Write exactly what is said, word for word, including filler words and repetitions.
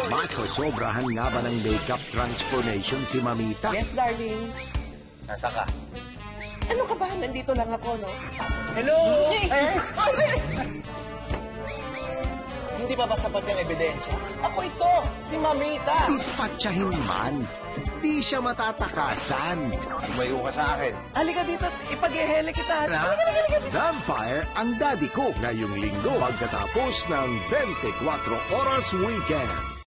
Masosobrahan nga ba ng makeup transformation si Mamita? Yes, darling. Nasa ka? Ano ka ba? Nandito lang ako, no? Hello! Eh! Hindi pa ba sapat yung ebidensya? Ako ito, si Mamita. Dispatchahin man. Di siya matatakasan. Tumayo ka sa akin. Halika dito, ipag-ehele kita. Na, Halika, halika, halika. Vampire ang daddy ko ngayong linggo pagkatapos ng twenty-four Oras Weekend.